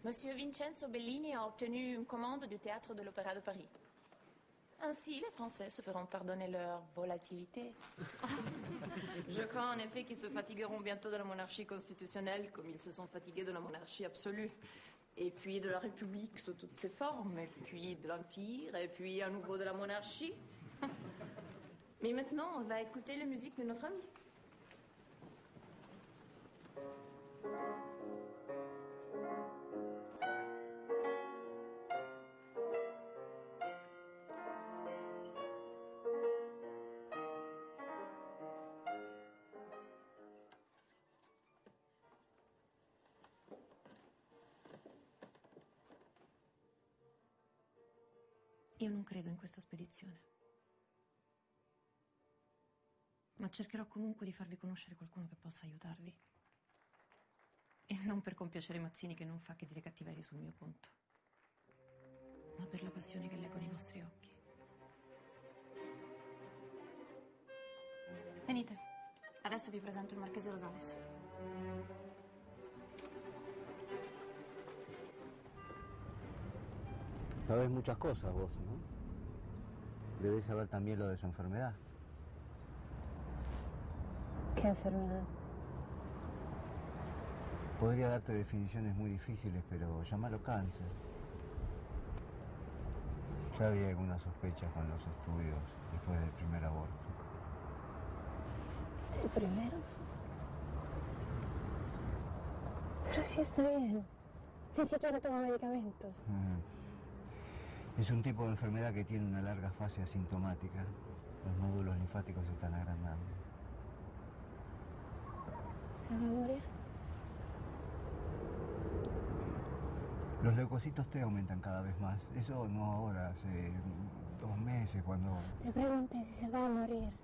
Monsieur Vincenzo Bellini a obtenu une commande du théâtre de l'Opéra de Paris. Ainsi, les Français se feront pardonner leur volatilité. Je crains en effet qu'ils se fatigueront bientôt de la monarchie constitutionnelle comme ils se sont fatigués de la monarchie absolue. Et puis de la République sous toutes ses formes, et puis de l'Empire, et puis à nouveau de la monarchie. Mais maintenant, on va écouter la musique de notre ami. Io non credo in questa spedizione. Ma cercherò comunque di farvi conoscere qualcuno che possa aiutarvi. E non per compiacere Mazzini, che non fa che dire cattiverie sul mio conto, ma per la passione che leggo nei vostri occhi. Venite, adesso vi presento il Marchese Rosales. Sabes muchas cosas vos, ¿no? Debes saber también lo de su enfermedad. ¿Qué enfermedad? Podría darte definiciones muy difíciles, pero llámalo cáncer. Ya había algunas sospechas con los estudios después del primer aborto. ¿El primero? Pero sí está bien. Ni siquiera toma medicamentos. Es un tipo de enfermedad que tiene una larga fase asintomática. Los nódulos linfáticos se están agrandando. ¿Se va a morir? Los leucocitos T aumentan cada vez más. Eso no ahora, hace 2 meses cuando... Te pregunté si se va a morir.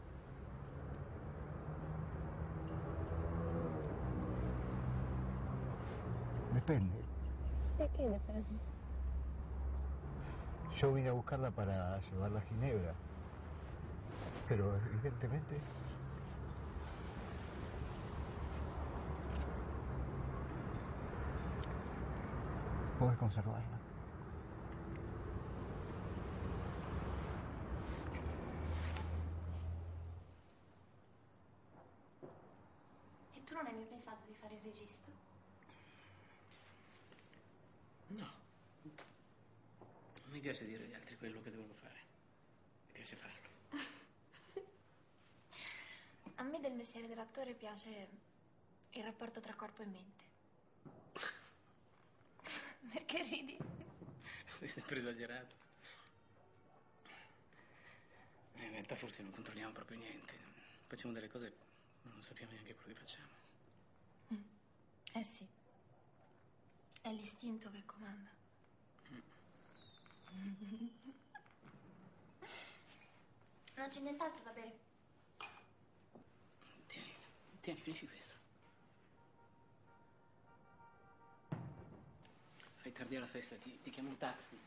Depende. ¿De qué depende? Yo vine a buscarla para llevarla a Ginebra. Pero evidentemente... Puedes conservarla. E tu non hai mai pensato di fare il regista? No. Non mi piace dire agli altri quello che devono fare. Mi piace farlo. A me del mestiere dell'attore piace il rapporto tra corpo e mente. Perché ridi? Sei sempre esagerato. In realtà forse non controlliamo proprio niente. Facciamo delle cose ma non sappiamo neanche quello che facciamo. Eh sì. È l'istinto che comanda. Non c'è nient'altro da bere? Tieni, finisci questo. Fai tardi alla festa, ti chiamo un taxi.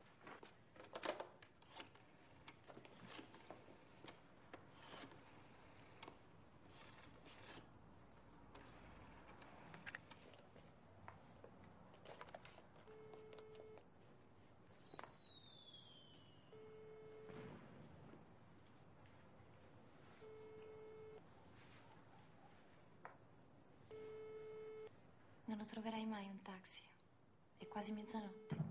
Non lo troverai mai un taxi. È quasi mezzanotte.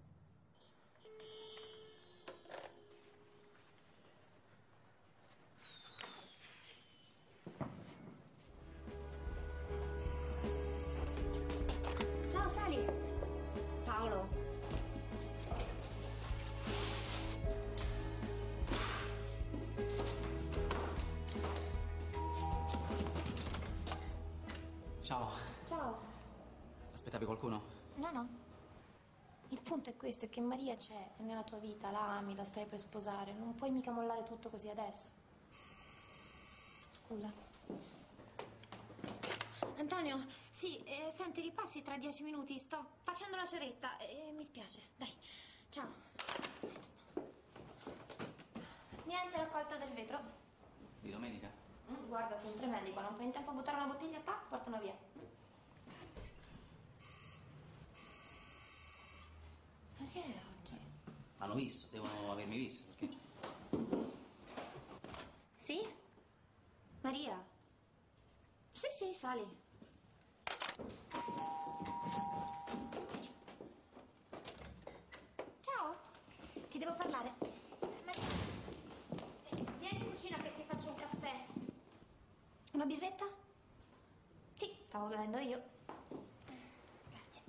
Ciao, sali! Paolo. Ciao. Ciao. Aspettavi qualcuno? No. Il punto è questo, è che Maria c'è, è nella tua vita, la ami, la stai per sposare. Non puoi mica mollare tutto così adesso. Scusa. Antonio, sì, senti, ripassi tra 10 minuti. Sto facendo la ceretta e mi spiace. Dai, ciao. Niente raccolta del vetro. Di domenica? Guarda, sono tremendi. Quando fai in tempo a buttare una bottiglia, portano via. Perché oggi? Hanno visto, devono avermi visto, perché... Sì? Maria? Sì, sì, sali. Ciao, ti devo parlare. Vieni in cucina che ti faccio un caffè. Una birretta? Sì, stavo bevendo io. Grazie.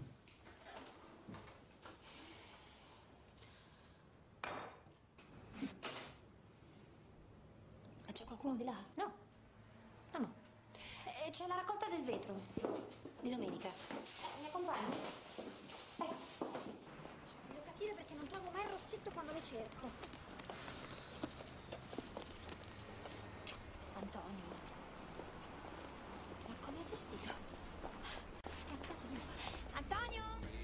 Ma c'è qualcuno di là? No, no, no. C'è la raccolta del vetro. Di domenica. Mi accompagni? Ecco. Voglio capire perché non trovo mai il rossetto quando le cerco. Antonio. Ma com'è vestito? Antonio!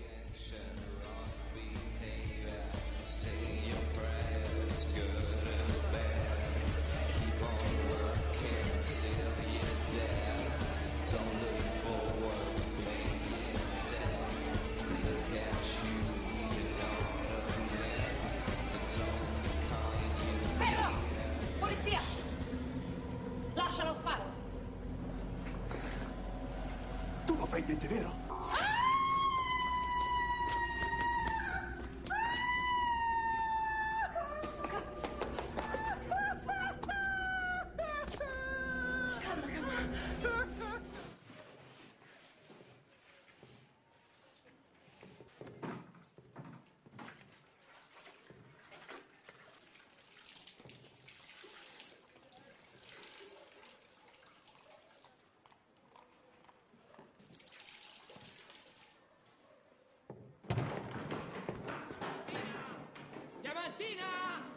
Fermo! Polizia! Lascia lo sparo! Tu lo fai niente, vero? Diamantina!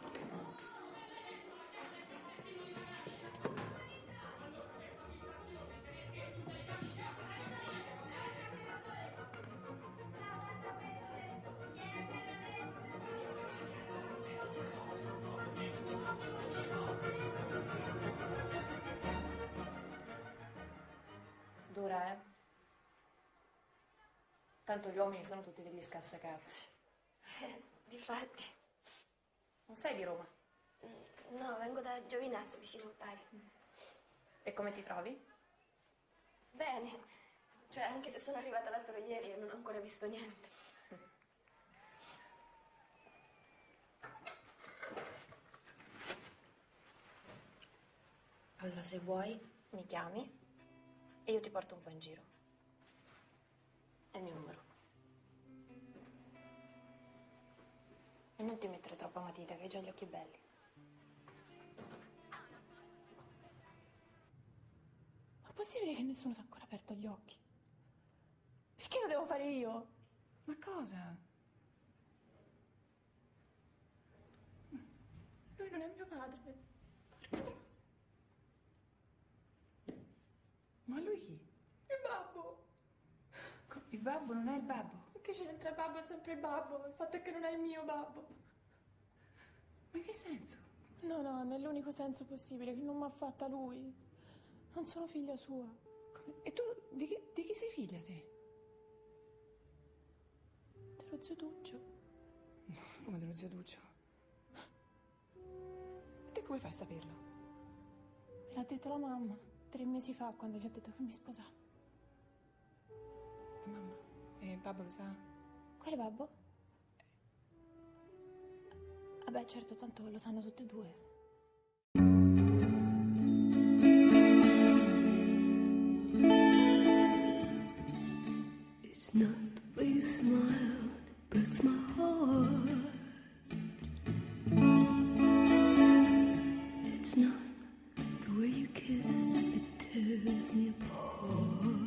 Dura, eh? Tanto gli uomini sono tutti degli scassacazzi. Difatti. Non sei di Roma? No, vengo da Giovinazzo, vicino al Bari. E come ti trovi? Bene. Cioè, anche se sono arrivata l'altro ieri e non ho ancora visto niente. Allora, se vuoi, mi chiami e io ti porto un po' in giro. È il mio numero. E non ti mettere troppa matita, che hai già gli occhi belli. Ma è possibile che nessuno si è ancora aperto gli occhi? Perché lo devo fare io? Ma cosa? Lui non è mio padre. Ma lui chi? Il babbo. Il babbo non è il babbo. Che c'entra il babbo? È sempre il babbo. Il fatto è che non è il mio babbo. Ma in che senso? No, no, nell'unico senso possibile, che non mi ha fatta lui. Non sono figlia sua. E tu di chi sei figlia te? Dello zio Duccio. Come dello zio Duccio? E te come fai a saperlo? Me l'ha detto la mamma 3 mesi fa, quando gli ho detto che mi sposava. Che mamma? E il babbo lo sa? Quale babbo? Vabbè, certo, tanto lo sanno tutte e due. It's not the way you smile that breaks my heart. It's not the way you kiss that tears me apart.